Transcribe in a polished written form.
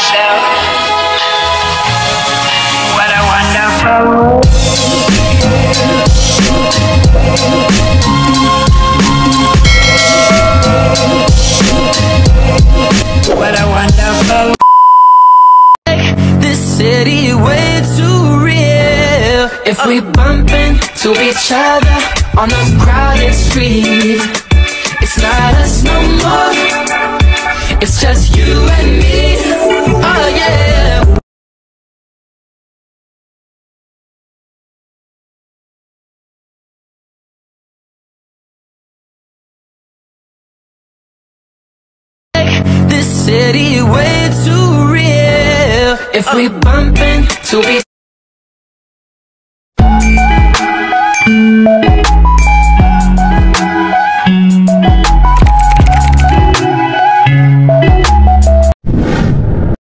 myself. What a wonderful world. What a wonderful. This city way too real. If we bump into each other on a crowded street, it's not us no more. It's just you and me. Oh yeah. This city way too real. If we bump into each